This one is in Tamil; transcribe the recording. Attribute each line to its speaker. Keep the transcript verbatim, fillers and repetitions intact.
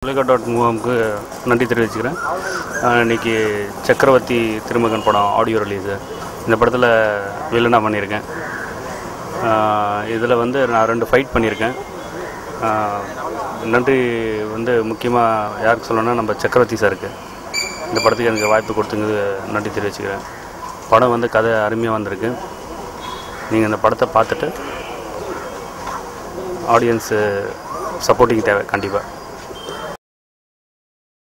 Speaker 1: புலிகா டாட் மூவம்க்கு நன்றி தெரிவிச்சுக்கிறேன். இன்றைக்கி சக்கரவர்த்தி திருமகன் படம் ஆடியோ ரிலீஸு. இந்த படத்தில் வில்லனாக பண்ணியிருக்கேன். இதில் வந்து நான் ரெண்டு ஃபைட் பண்ணியிருக்கேன். நன்றி வந்து முக்கியமாக யாருக்கு சொல்லணும்னா நம்ம சக்கரவர்த்தி சாருக்கு இந்த படத்துக்கு எனக்கு வாய்ப்பு கொடுத்துங்க நன்றி தெரிவிச்சுக்கிறேன். படம் வந்து கதை அருமையாக வந்திருக்கு. நீங்கள் இந்த படத்தை பார்த்துட்டு ஆடியன்ஸு சப்போர்ட்டிங் தேவை கண்டிப்பாக.